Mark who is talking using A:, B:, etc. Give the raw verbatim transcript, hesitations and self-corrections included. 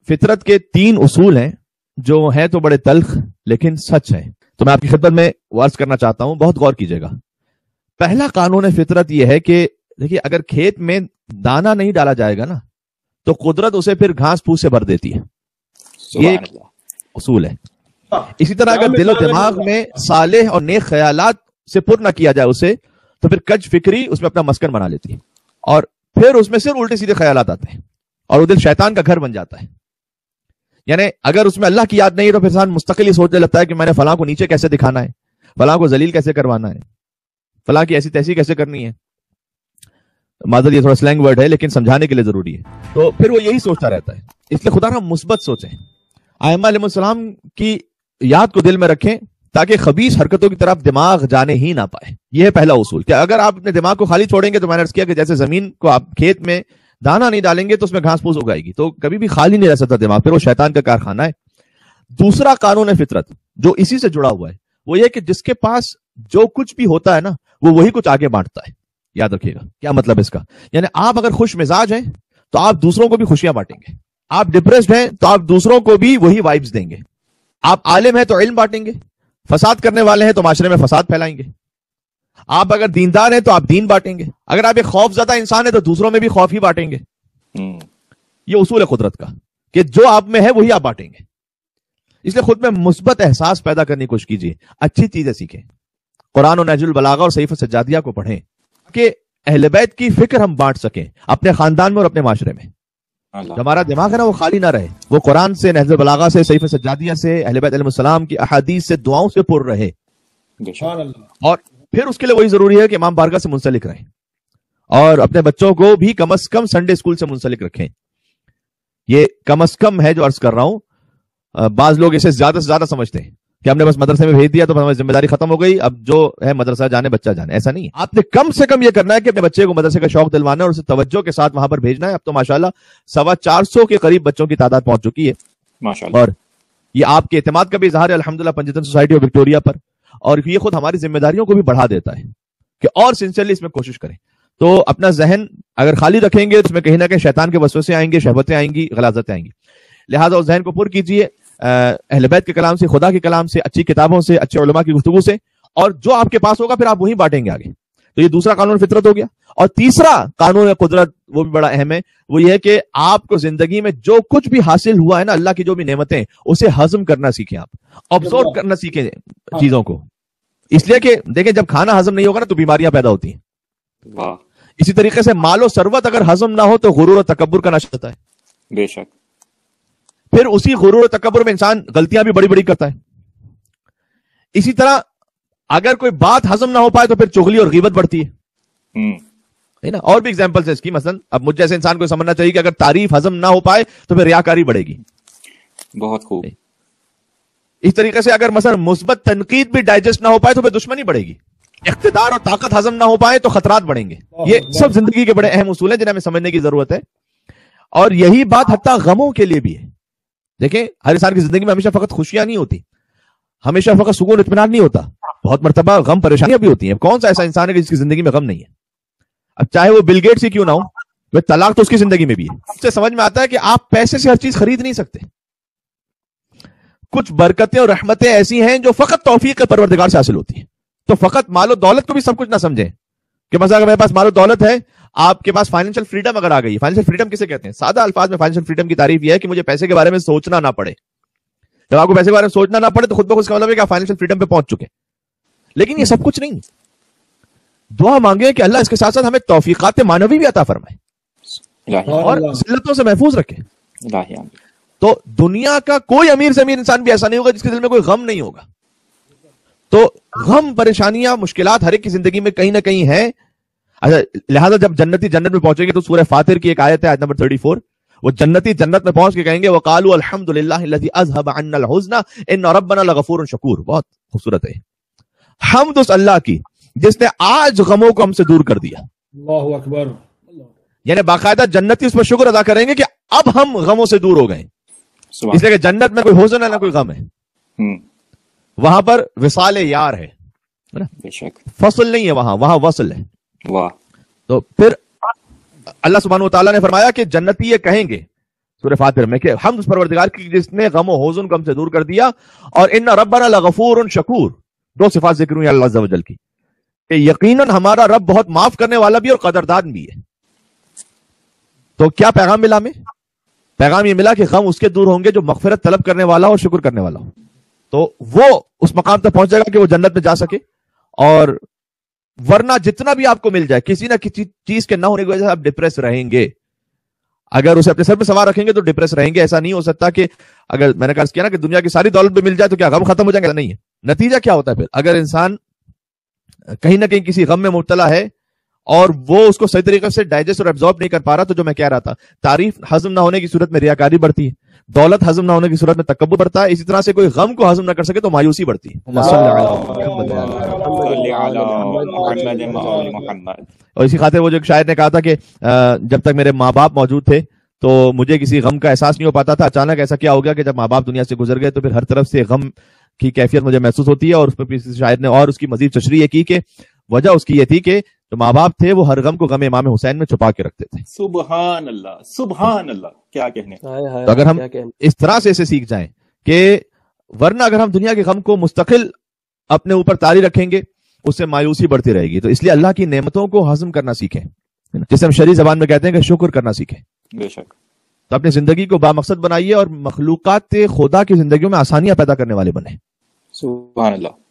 A: فطرت کے تین اصول ہیں جو ہیں تو بڑے تلخ لیکن سچ ہیں، تو میں آپ کی خدمت میں عرض کرنا چاہتا ہوں، بہت غور کیجیے گا۔ پہلا قانون فطرت یہ ہے کہ دیکھیے اگر کھیت میں دانا نہیں ڈالا جائے گا نا تو قدرت اسے پھر گھاس پھوس سے بھر دیتی ہے، یہ ایک اصول ہے۔ اسی طرح اگر دل و دماغ میں صالح اور نیک خیالات سے پر نہ کیا جائے اسے تو پھر کج فکری اس میں اپنا مسکن بنا لیتی ہے اور پھر اس میں صرف الٹے سیدھے خیالات آتے ہیں اور وہ دل شیطان کا گھر بن جاتا ہے۔ یعنی اگر اس میں اللہ کی یاد نہیں ہے تو پھر انسان مستقل ہی سوچنے لگتا ہے کہ میں نے فلاں کو نیچے کیسے دکھانا ہے، فلاں کو ذلیل کیسے کروانا ہے، فلاں کی ایسی تیسی کیسے کرنی ہے۔ معذرت یہ تھوڑا سلینگ ورڈ ہے لیکن سمجھانے کے لیے ضروری ہے، تو پھر وہ یہی سوچتا رہتا ہے۔ اس لیے خدا ہم مثبت سوچیں، ائمہ علیہ السلام کی یاد کو دل میں رکھیں تاکہ خبیث حرکتوں کی طرف دماغ جانے ہی نہ پائے۔ یہ ہے پہلا اصول کہ اگر آپ اپنے دماغ کو خالی چھوڑیں گے تو میں نے عرض کیا کہ جیسے زمین کو آپ کھیت میں دانا نہیں ڈالیں گے تو اس میں گھاس پھوس اگائے گی، تو کبھی بھی خالی نہیں رہ سکتا دماغ، پھر وہ شیطان کا کارخانہ ہے۔ دوسرا قانون فطرت جو اسی سے جڑا ہوا ہے وہ یہ کہ جس کے پاس جو کچھ بھی ہوتا ہے نا وہ وہی کچھ آگے بانٹتا ہے۔ یاد رکھیے گا کیا مطلب اس کا، یعنی آپ اگر خوش مزاج ہیں تو آپ دوسروں کو بھی خوشیاں بانٹیں گے، آپ ڈپریسڈ ہیں تو آپ دوسروں کو بھی وہی وائبز دیں گے، آپ عالم ہیں تو علم بانٹیں گے، فساد کرنے والے ہیں تو معاشرے میں فساد پھیلائیں گے، آپ اگر دیندار ہیں تو آپ دین بانٹیں گے، اگر آپ ایک خوف زدہ انسان ہیں تو دوسروں میں بھی خوف ہی بانٹیں گے۔ یہ اصول ہے قدرت کا کہ جو آپ میں ہے وہی آپ بانٹیں گے۔ اس لیے خود میں مثبت احساس پیدا کرنے کی کوشش کیجیے، اچھی چیزیں سیکھیں، قرآن و نہج البلاغہ اور صحیفہ سجادیہ کو پڑھیں کہ اہل بیت کی فکر ہم بانٹ سکیں اپنے خاندان میں اور اپنے معاشرے میں۔ ہمارا دماغ ہے نا وہ خالی نہ رہے، وہ قرآن سے، نہج البلاغہ سے، صحیفہ سجادیہ سے، اہل بیت علیہ السلام کی احادیث سے، دعاؤں سے پر رہے۔ اور پھر اس کے لیے وہی ضروری ہے کہ امام بارگاہ سے منسلک رہیں اور اپنے بچوں کو بھی کم از کم سنڈے اسکول سے منسلک رکھیں۔ یہ کم از کم ہے جو عرض کر رہا ہوں، بعض لوگ اسے زیادہ سے زیادہ سمجھتے ہیں کہ ہم نے بس مدرسے میں بھیج دیا تو ہماری ذمہ داری ختم ہو گئی، اب جو ہے مدرسہ جانے بچہ جانے، ایسا نہیں ہے۔ آپ نے کم سے کم یہ کرنا ہے کہ اپنے بچے کو مدرسے کا شوق دلوانا ہے اور اسے توجہ کے ساتھ وہاں پر بھیجنا ہے۔ اب تو ماشاءاللہ سوا چار سو کے قریب بچوں کی تعداد پہنچ چکی ہے ماشاءاللہ، اور یہ آپ کے اعتماد کا بھی اظہار ہے الحمدللہ پنجتن سوسائٹی آف وکٹوریا پر، اور یہ خود ہماری ذمہ داریوں کو بھی بڑھا دیتا ہے کہ اور سنسیئرلی اس میں کوشش کریں۔ تو اپنا ذہن اگر خالی رکھیں گے تو اس میں کہیں نہ کہیں شیطان کے وسوسے آئیں گے، شہوتیں آئیں گی، غلاظتیں آئیں گی، لہٰذا اس ذہن کو پر کیجیے اہل بیت کے کلام سے، خدا کے کلام سے، اچھی کتابوں سے، اچھے علماء کی گفتگو سے، اور جو آپ کے پاس ہوگا پھر آپ وہی بانٹیں گے آگے۔ تو یہ دوسرا قانون فطرت ہو گیا۔ اور تیسرا قانون قدرت وہ بھی بڑا اہم ہے، وہ یہ ہے کہ آپ کو زندگی میں جو کچھ بھی حاصل ہوا ہے نا، اللہ کی جو بھی نعمتیں، اسے ہضم کرنا سیکھیں، آپ آبزرو کرنا سیکھیں چیزوں کو، اس لیے کہ دیکھیں جب کھانا ہضم نہیں ہوگا نا تو بیماریاں پیدا ہوتی ہیں۔ اسی طریقے سے مال و ثروت اگر ہضم نہ ہو تو غرور و تکبر کا نشہ ہوتا ہے،
B: بے شک،
A: پھر اسی غرور و تکبر میں انسان غلطیاں بھی بڑی بڑی کرتا ہے۔ اسی طرح اگر کوئی بات ہضم نہ ہو پائے تو پھر چغلی اور غیبت بڑھتی ہے نا، اور بھی ایگزامپلس ہیں اس کی۔ مثلا اب مجھ جیسے انسان کو سمجھنا چاہیے کہ اگر تعریف ہضم نہ ہو پائے تو پھر ریاکاری بڑھے گی۔
B: بہت خوب۔
A: اس طریقے سے اگر مثلا مثبت تنقید بھی ڈائجسٹ نہ ہو پائے تو پھر دشمنی بڑھے گی، اقتدار اور طاقت ہضم نہ ہو پائے تو خطرات بڑھیں گے۔ یہ سب زندگی کے بڑے اہم اصول ہیں جنہیں ہمیں سمجھنے کی ضرورت ہے، اور یہی بات حتیٰ غموں کے لیے بھی ہے۔ دیکھیں ہر انسان کی زندگی میں ہمیشہ فقط خوشیاں نہیں ہوتی، ہمیشہ فقط سکون اطمینان نہیں ہوتا، بہت مرتبہ غم پریشانیاں بھی ہوتی ہیں۔ کون سا ایسا انسان ہے کہ جس کی زندگی میں غم نہیں ہے؟ اب چاہے وہ بل گیٹس ہی کیوں نہ ہو، وہ طلاق تو اس کی زندگی میں بھی ہے۔ اس سے سمجھ میں آتا ہے کہ آپ پیسے سے ہر چیز خرید نہیں سکتے، کچھ برکتیں اور رحمتیں ایسی ہیں جو فقط توفیق پروردگار سے حاصل ہوتی ہیں۔ تو فقط مال و دولت کو بھی سب کچھ نہ سمجھیں کہ مثلا اگر میرے پاس مال و دولت ہے، آپ کے پاس فائنینشیل فریڈم اگر آ گئی، فائنینشیل فریڈم کسے کہتے ہیں؟ سادہ الفاظ میں فائنینشیل فریڈم کی تعریف یہ ہے کہ مجھے پیسے کے بارے میں سوچنا نہ پڑے۔ جب آپ کو پیسے کے بارے میں سوچنا نہ پڑے تو خود بخود اس کا مطلب ہے کہ آپ فائنینشیل فریڈم پہ پہنچ چکے۔ لیکن یہ سب کچھ نہیں، دعا مانگے کہ اللہ اس کے ساتھ ساتھ ہمیں توفیقات معنوی بھی عطا فرمائے اور ذلتوں سے محفوظ رکھے۔ تو دنیا کا کوئی امیر سے امیر انسان بھی ایسا نہیں ہوگا جس کے دل میں کوئی غم نہیں ہوگا۔ تو غم، پریشانیاں، مشکلات ہر ایک کی زندگی میں کہیں نہ کہیں ہیں۔ اچھا، لہٰذا جب جنتی جنت میں پہنچیں گے تو سورہ فاطر کی ایک آیت ہے، آیت نمبر چوتیس، وہ جنتی جنت میں پہنچ کے کہیں گے وقالوا الحمد للہ الذی اذهب عنا الحزن ان ربنا لغفور شکور۔ بہت خوبصورت ہے، حمد اس اللہ کی جس نے آج غموں کو ہم سے دور کر دیا۔
C: اللہ اکبر۔
A: یعنی باقاعدہ جنتی اس پر شکر ادا کریں گے کہ اب ہم غموں سے دور ہو گئے، اس لیے کہ جنت میں کوئی حزن ہے نہ کوئی غم ہے، وہاں پر وصال یار ہے، فصل نہیں ہے، وہاں وہاں وصل ہے۔ واہ۔ تو پھر اللہ سبحانہ و تعالیٰ نے فرمایا کہ جنتی یہ کہیں گے سورہ فاتر میں کہ حمد اس پروردگار کی جس نے غم و حزن کو ہم سے دور کر دیا، اور ان ربنا لغفور شکور، دو صفات ذکر ہوئی اللہ عز و جل کی کہ یقیناً ہمارا رب بہت معاف کرنے والا بھی اور قدردان بھی ہے۔ تو کیا پیغام ملا ہمیں؟ پیغام یہ ملا کہ غم اس کے دور ہوں گے جو مغفرت طلب کرنے والا اور شکر کرنے والا ہو، تو وہ اس مقام تک پہنچ جائے گا کہ وہ جنت میں جا سکے۔ اور ورنہ جتنا بھی آپ کو مل جائے، کسی نہ کسی چیز کے نہ ہونے کی وجہ سے آپ ڈپریس رہیں گے۔ اگر اسے اپنے سر پہ سوار رکھیں گے تو ڈپریس رہیں گے۔ ایسا نہیں ہو سکتا کہ اگر میں نے کہا کیا نا کہ دنیا کی ساری دولت بھی مل جائے تو کیا غم ختم ہو جائیں گے؟ نہیں ہے۔ نتیجہ کیا ہوتا ہے پھر؟ اگر انسان کہیں نہ کہیں کسی غم میں مبتلا ہے اور وہ اس کو صحیح طریقے سے ڈائجسٹ اور ایبزارب نہیں کر پا رہا، تو جو میں کہہ رہا تھا، تعریف ہضم نہ ہونے کی صورت میں ریاکاری بڑھتی ہے، دولت ہضم نہ ہونے کی صورت میں تکبر بڑھتا ہے، اسی طرح سے کوئی غم کو ہضم نہ کر سکے تو مایوسی بڑھتی ہے۔ اور اسی خاطر وہ جو ایک شاعر نے کہا تھا کہ جب تک میرے ماں باپ موجود تھے تو مجھے کسی غم کا احساس نہیں ہو پاتا تھا، اچانک ایسا کیا ہو گیا کہ جب ماں باپ دنیا سے گزر گئے تو پھر ہر طرف سے غم کی کیفیت مجھے محسوس ہوتی ہے۔ اور اس پہ شاعر نے اور اس کی مزید تشریح کی کہ وجہ اس کی یہ تھی کہ جو ماں باپ تھے وہ ہر غم کو غم امام حسین میں چھپا کے رکھتے تھے۔
B: سبحان اللہ، سبحان اللہ، کیا کہنے۔
A: تو اگر ہم اس طرح سے اسے سیکھ جائیں کہ ورنہ اگر ہم دنیا کے غم کو مستقل اپنے اوپر طاری رکھیں گے اس سے مایوسی بڑھتی رہے گی۔ تو اس لیے اللہ کی نعمتوں کو ہضم کرنا سیکھیں، جسے ہم شرعی زبان میں کہتے ہیں کہ شکر کرنا سیکھیں۔
B: بے شک۔
A: تو اپنی زندگی کو بامقصد بنائیے اور مخلوقات خدا کی زندگیوں میں آسانیاں پیدا کرنے والے بنیں۔
B: سبحان اللہ۔